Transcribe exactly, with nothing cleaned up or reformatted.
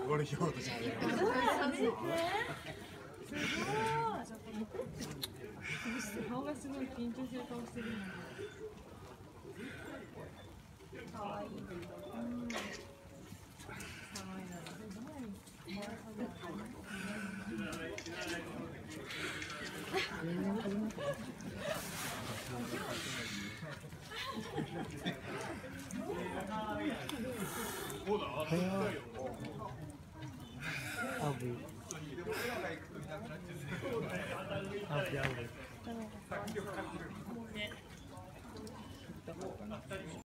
ゴルフ用途じゃない。 すごい。顔がすごい緊張してる顔してる。可愛い。うん。可愛いな。すごい。 そうだ。